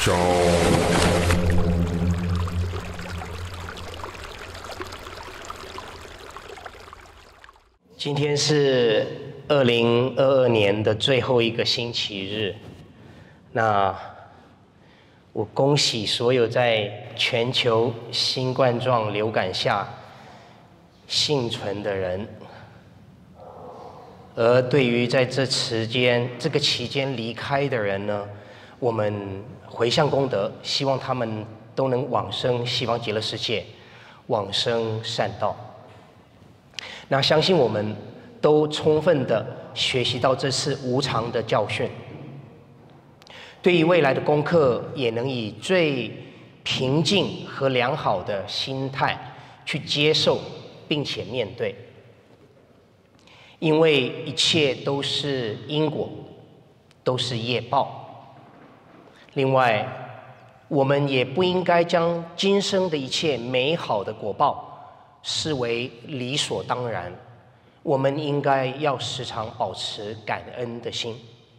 今天是2022年的最后一个星期日，那我恭喜所有在全球新冠状流感下幸存的人，而对于在这个期间离开的人呢，我们回向功德，希望他们都能往生西方极乐世界，往生善道。那相信我们都充分的学习到这次无常的教训，对于未来的功课也能以最平静和良好的心态去接受并且面对，因为一切都是因果，都是业报。另外，我们也不应该将今生的一切美好的果报视为理所当然，我们应该要时常保持感恩的心。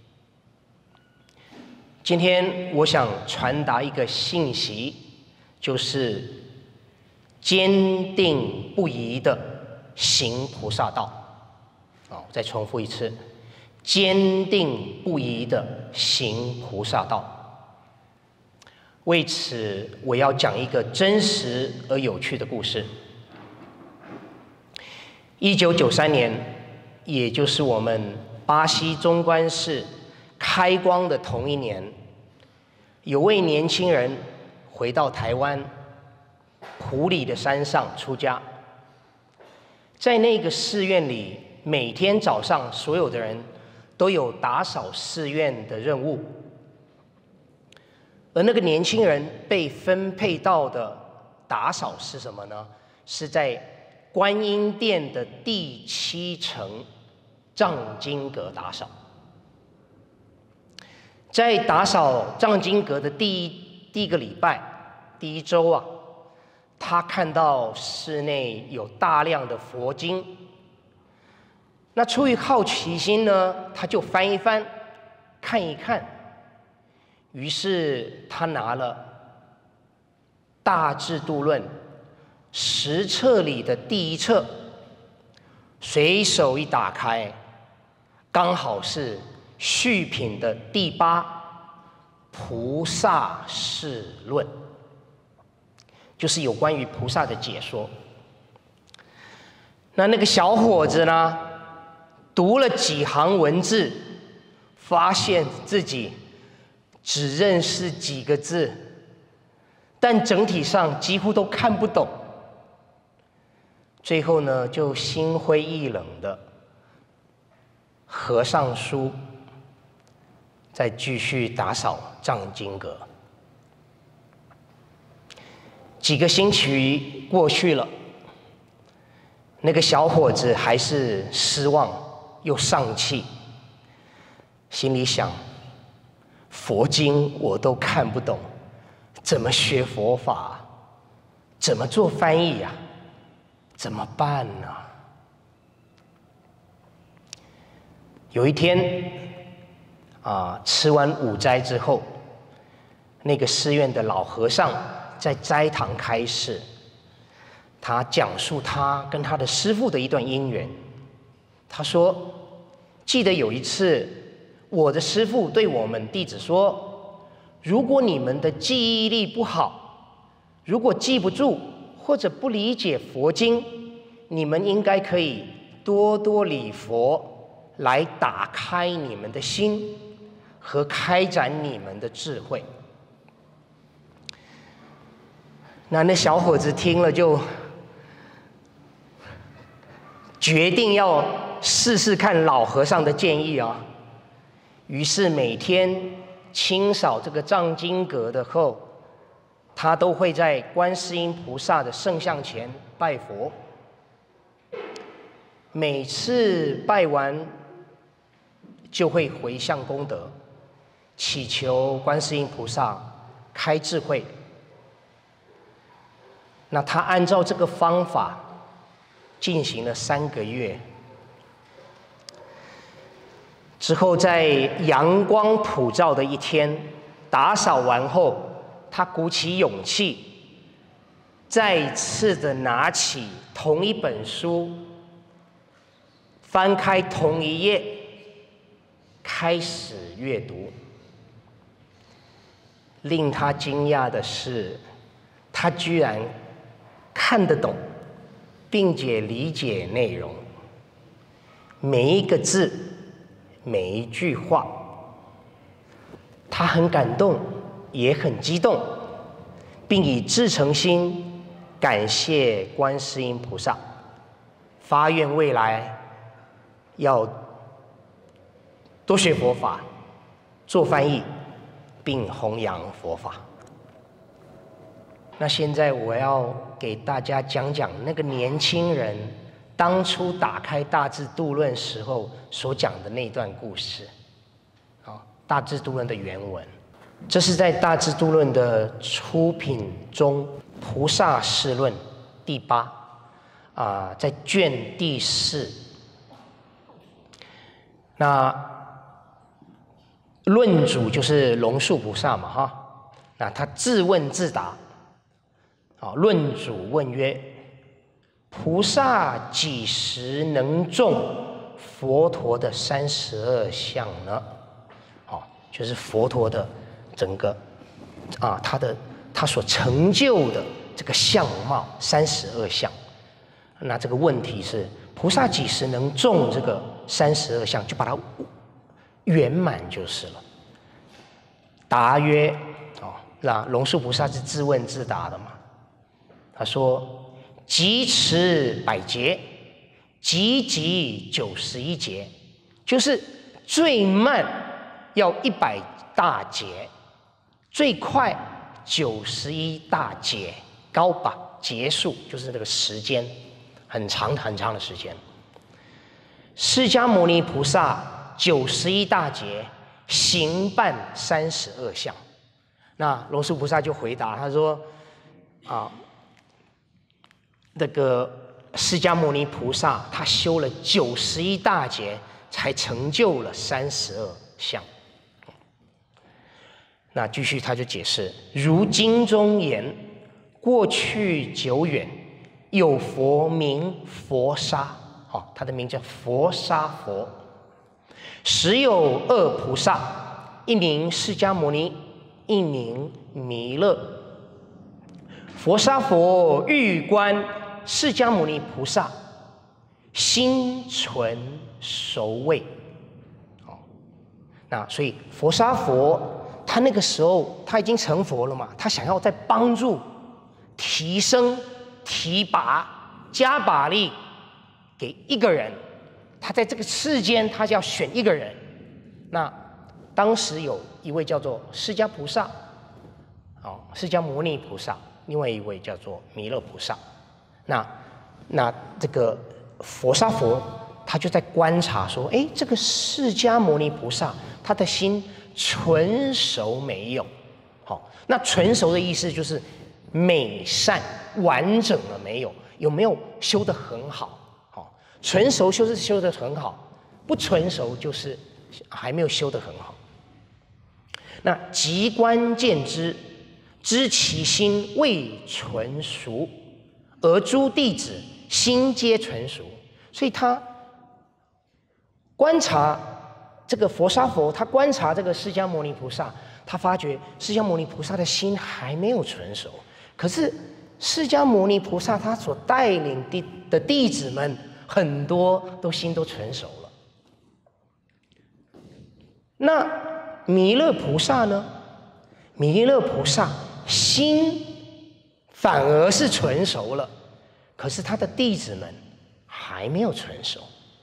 今天我想传达一个信息，就是坚定不移的行菩萨道。再重复一次，坚定不移的行菩萨道。为此，我要讲一个真实而有趣的故事。1993年，也就是我们巴西中关市开光的同一年，有位年轻人回到台湾埔里的山上出家。在那个寺院里，每天早上所有的人都有打扫寺院的任务，而那个年轻人被分配到的打扫是什么呢？是在观音殿的第7层藏经阁打扫。在打扫藏经阁的第一个礼拜、第1周啊，他看到室内有大量的佛经。那出于好奇心呢，他就翻一翻，看一看。于是他拿了《大智度论》10册里的第1册，随手一打开，刚好是序品的第8《菩萨示论》，就是有关于菩萨的解说。那个小伙子呢，读了几行文字，发现自己只认识几个字，但整体上几乎都看不懂。最后呢，就心灰意冷的合上书，再继续打扫藏经阁。几个星期过去了，那个小伙子还是失望又丧气，心里想：佛经我都看不懂，怎么学佛法？怎么做翻译呀？怎么办呢？有一天，吃完午斋之后，那个寺院的老和尚在斋堂开示，他讲述他跟他的师父的一段因缘。他说，记得有一次，我的师父对我们弟子说，如果你们的记忆力不好，如果记不住或者不理解佛经，你们应该可以多多礼佛，来打开你们的心和开展你们的智慧。那小伙子听了就决定要试试看老和尚的建议啊。于是每天清扫这个藏经阁的后，他都会在观世音菩萨的圣像前拜佛。每次拜完，就会回向功德，祈求观世音菩萨开智慧。那他按照这个方法进行了3个月，之后在阳光普照的一天， 打扫完后，他鼓起勇气，再次的拿起同一本书，翻开同一页，开始阅读。令他惊讶的是，他居然看得懂，并且理解内容，每一个字，每一句话。他很感动，也很激动，并以至诚心感谢观世音菩萨，发愿未来要多学佛法，做翻译，并弘扬佛法。那现在我要给大家讲讲那个年轻人当初打开《大智度论》时候所讲的那段故事。《大智度论》的原文，这是在《大智度论》的出品中《菩萨示论》第8，在卷第4。那论主就是龙树菩萨嘛，哈，那他自问自答。论主问曰：菩萨几时能中佛陀的32相呢？就是佛陀的整个他所成就的这个相貌32相。那这个问题是，菩萨几时能中这个32相，就把它圆满就是了。答曰：那龙树菩萨是自问自答的嘛？他说：即持100劫，即91劫，就是最慢要100大劫，最快91大劫，高把劫数就是这个时间，很长很长的时间。释迦牟尼菩萨91大劫行办32相。那龙树菩萨就回答他说：这个释迦牟尼菩萨他修了91大劫，才成就了32相。那继续他就解释：如经中言，过去久远，有佛名佛沙，他的名叫佛沙佛。时有2菩萨，一名释迦牟尼，一名弥勒。佛沙佛欲观释迦牟尼菩萨，心存熟畏。那所以佛沙佛他那个时候他已经成佛了嘛，他想要再帮助、提升、提拔、加把力给一个人，他在这个世间他就要选一个人。那当时有一位叫做释迦菩萨，释迦牟尼菩萨，另外一位叫做弥勒菩萨。那这个佛沙佛他就在观察说，这个释迦牟尼菩萨他的心纯熟没有？那纯熟的意思就是美善完整了没有？有没有修得很好？纯熟就是修得很好，不纯熟就是还没有修得很好。那即观见之，知其心未纯熟，而诸弟子心皆纯熟。所以他观察这个佛沙佛，他观察这个释迦牟尼菩萨，他发觉释迦牟尼菩萨的心还没有纯熟。可是释迦牟尼菩萨他所带领的弟子们，很多都心都纯熟了。那弥勒菩萨呢？弥勒菩萨心反而是纯熟了，可是他的弟子们还没有纯熟。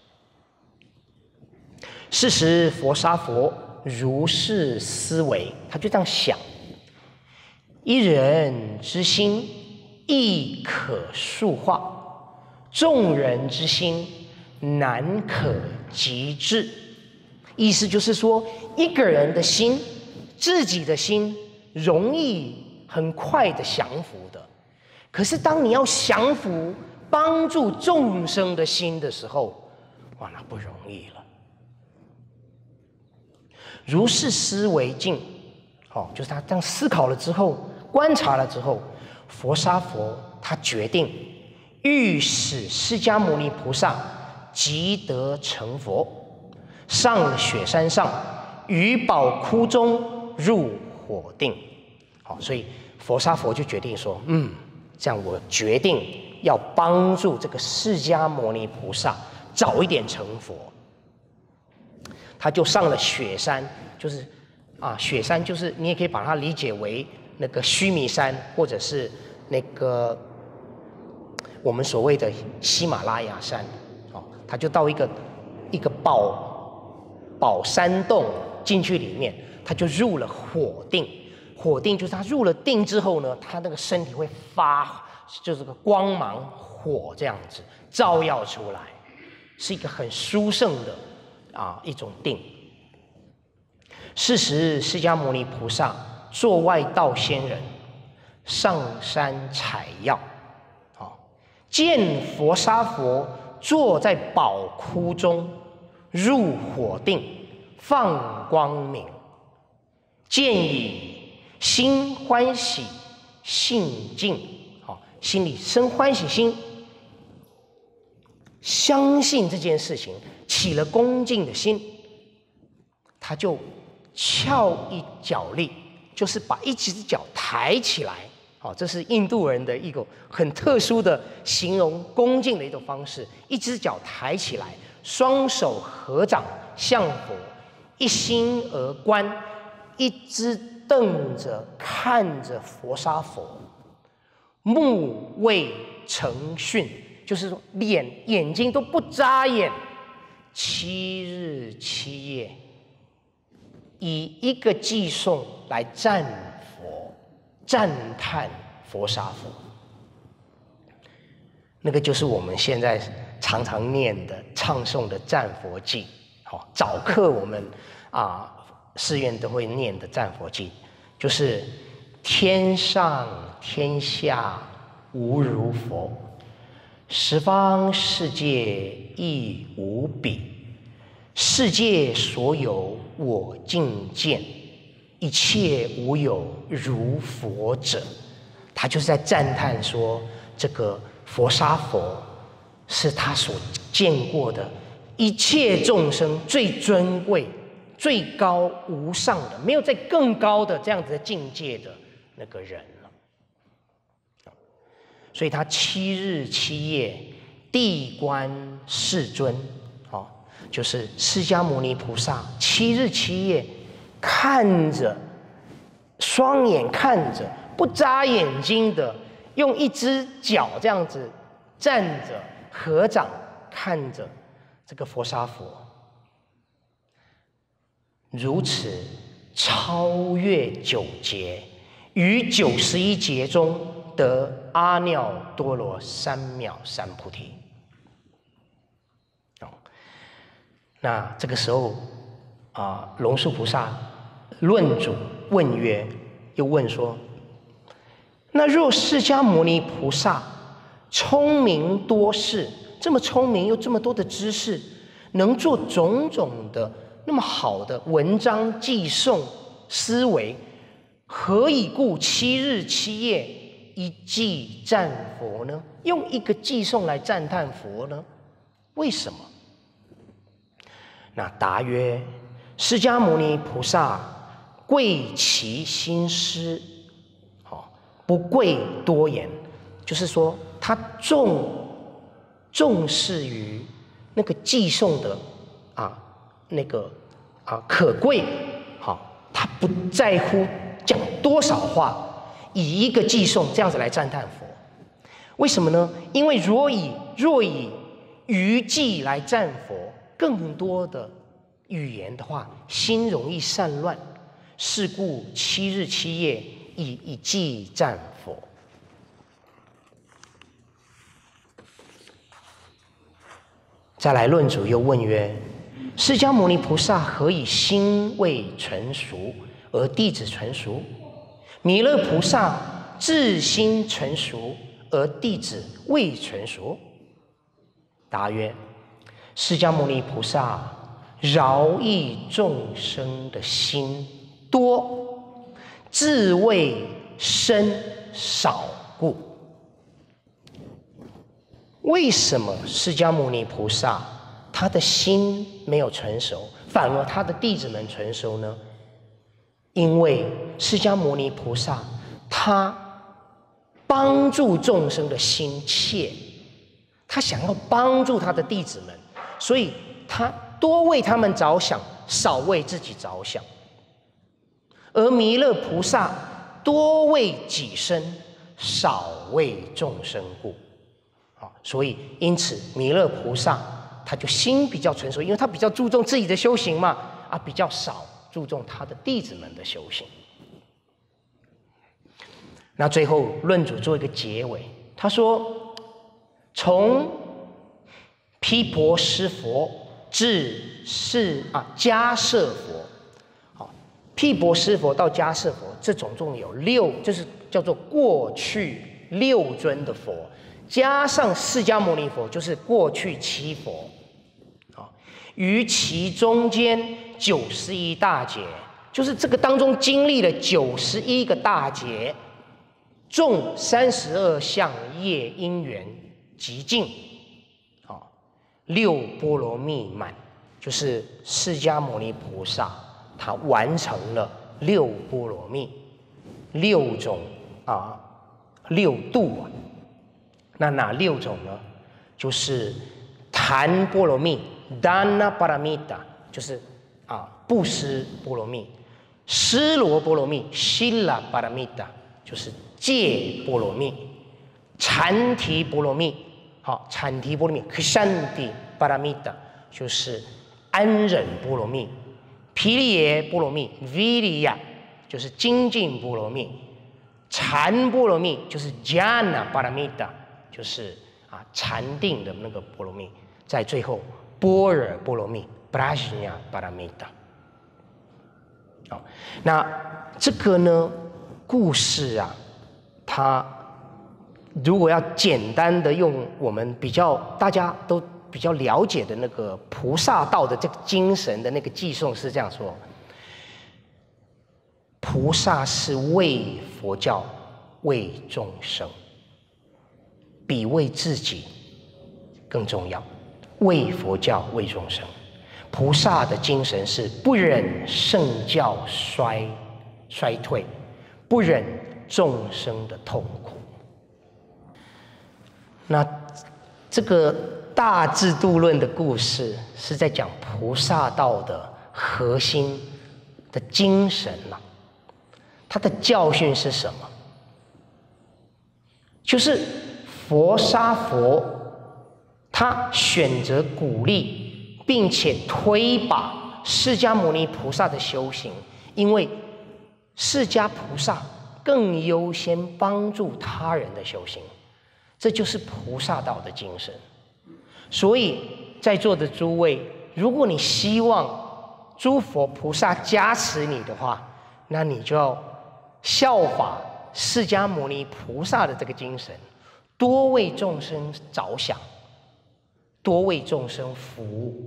是时佛沙佛如是思维，他就这样想：一人之心亦可数化，众人之心难可极致。意思就是说，一个人的心，自己的心容易很快的降服的，可是当你要降服帮助众生的心的时候，哇，那不容易了。如是思维境， 就是他这样思考了之后，观察了之后，佛沙佛他决定欲使释迦牟尼菩萨即得成佛，上雪山上，于宝窟中入火定。所以佛沙佛就决定说，这样我决定要帮助这个释迦牟尼菩萨早一点成佛。他就上了雪山，就是雪山就是你也可以把它理解为那个须弥山，或者是那个我们所谓的喜马拉雅山。他就到一个宝山洞进去里面，他就入了火定。火定就是他入了定之后呢，他那个身体会发，就是个光芒火这样子照耀出来，是一个很殊胜的一种定。是时释迦牟尼菩萨作外道仙人，上山采药，见佛沙佛坐在宝窟中，入火定，放光明，见已心欢喜，性净，心里生欢喜心，相信这件事情，起了恭敬的心，他就翘一脚立，就是把一只脚抬起来。这是印度人的一个很特殊的形容恭敬的一种方式。一只脚抬起来，双手合掌向佛，一心而观，一直瞪着看着佛沙佛，目未成眩，就是说眼睛都不眨眼，7日7夜，以一个偈颂来赞叹佛沙佛。那个就是我们现在常常念的唱诵的赞佛偈。早课我们寺院都会念的赞佛偈，就是天上天下无如佛，十方世界亦无比，世界所有我尽见，一切无有如佛者。他就是在赞叹说，这个佛沙佛是他所见过的一切众生最尊贵、最高无上的，没有再更高的这样子的境界的那个人了。所以他7日7夜谛观世尊，就是释迦牟尼菩萨7日7夜看着，双眼看着，不眨眼睛的，用一只脚这样子站着，合掌看着这个佛沙佛，如此超越9劫，于91劫中得阿耨多罗三藐三菩提。那这个时候龙树菩萨论主问曰，又问说，那若释迦牟尼菩萨聪明多识，这么聪明又这么多的知识，能做种种的那么好的文章偈颂思维，何以故7日7夜一偈赞佛呢？用一个偈颂来赞叹佛呢？为什么？那答曰，释迦牟尼菩萨贵其心思，不贵多言，就是说他重视于那个偈颂的可贵，他不在乎讲多少话，以一个偈颂这样子来赞叹佛。为什么呢？因为若以余偈来赞佛，更多的语言的话，心容易散乱，是故7日7夜以一偈赞佛。再来论主又问曰，释迦牟尼菩萨何以心未成熟而弟子成熟？弥勒菩萨自心成熟而弟子未成熟？答曰，释迦牟尼菩萨饶益众生的心多， 自谓身少故。为什么释迦牟尼菩萨他的心没有成熟，反而他的弟子们成熟呢？因为释迦牟尼菩萨他帮助众生的心切，他想要帮助他的弟子们，所以他多为他们着想，少为自己着想。而弥勒菩萨多为己身，少为众生故。所以因此弥勒菩萨他就心比较成熟，因为他比较注重自己的修行嘛，比较少注重他的弟子们的修行。那最后论主做一个结尾，他说：从毗婆尸佛至迦摄佛，毗婆尸佛到迦摄佛，这总共有6，就是叫做过去6尊的佛，加上释迦牟尼佛，就是过去7佛。于其中间91大劫，就是这个当中经历了91个大劫，众32相业因缘极尽，6波罗蜜满，就是释迦牟尼菩萨他完成了6波罗蜜，6种6度。那哪6种呢？就是檀波罗蜜 Dana Paramita， 就是布施波罗蜜；尸罗波罗蜜 Shila Paramita， 就是戒波罗蜜；禅提波罗蜜，禅提波罗蜜 Kshanti Paramita， 就是安忍波罗蜜；毗梨耶波罗蜜 Viriya， 就是精进波罗蜜；禅波罗蜜就是 Jnana Paramita， 就是禅定的那个波罗蜜。在最后般若波罗蜜 Prajna Paramita。那这个呢故事它如果要简单的用我们大家都比较了解的那个菩萨道的这个精神的那个寄颂是这样说：菩萨是为佛教、为众生，比为自己更重要。为佛教、为众生，菩萨的精神是不忍圣教衰退，不忍众生的痛苦。那这个大智度论的故事是在讲菩萨道的核心的精神它的教训是什么？就是佛杀佛，他选择鼓励并且推拔释迦牟尼菩萨的修行，因为释迦菩萨更优先帮助他人的修行，这就是菩萨道的精神。所以在座的诸位，如果你希望诸佛菩萨加持你的话，那你就要效法释迦牟尼菩萨的这个精神，多为众生着想，多为众生服务。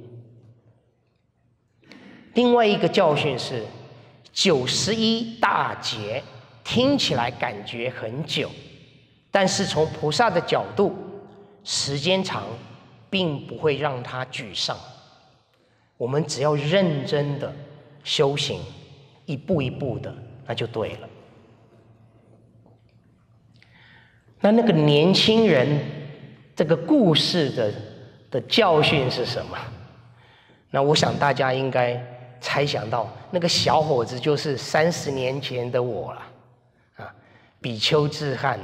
另外一个教训是91大劫，听起来感觉很久，但是从菩萨的角度，时间长并不会让他沮丧。我们只要认真的修行，一步一步的，那就对了。那个年轻人这个故事的教训是什么？那我想大家应该猜想到，那个小伙子就是30年前的我了，比丘智汉，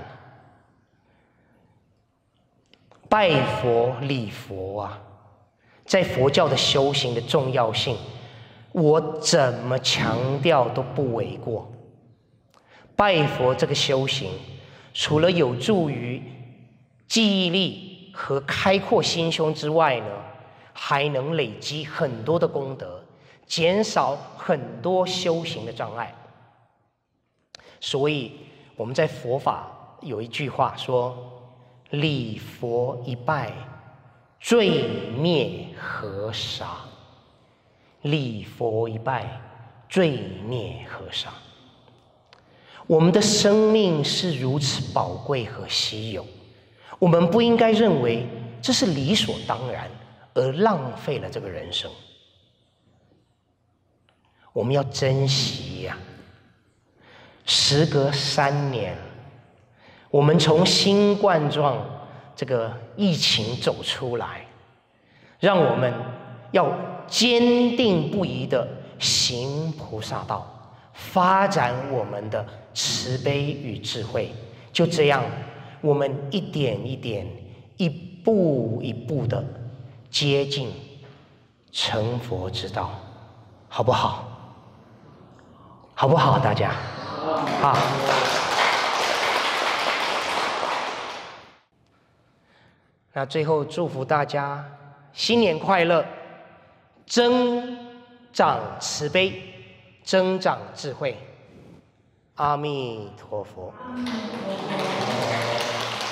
拜佛礼佛在佛教的修行的重要性，我怎么强调都不为过。拜佛这个修行，除了有助于记忆力和开阔心胸之外呢，还能累积很多的功德，减少很多修行的障碍。所以我们在佛法有一句话说：礼佛一拜，罪灭河沙。礼佛一拜，罪灭河沙。 我们的生命是如此宝贵和稀有，我们不应该认为这是理所当然而浪费了这个人生。我们要珍惜呀！时隔3年，我们从新冠状这个疫情走出来，让我们要坚定不移地行菩萨道，发展我们的慈悲与智慧。就这样，我们一点一点、一步一步地接近成佛之道，好不好？好不好，大家？好。那最后祝福大家新年快乐，增长慈悲，增长智慧。阿弥陀佛。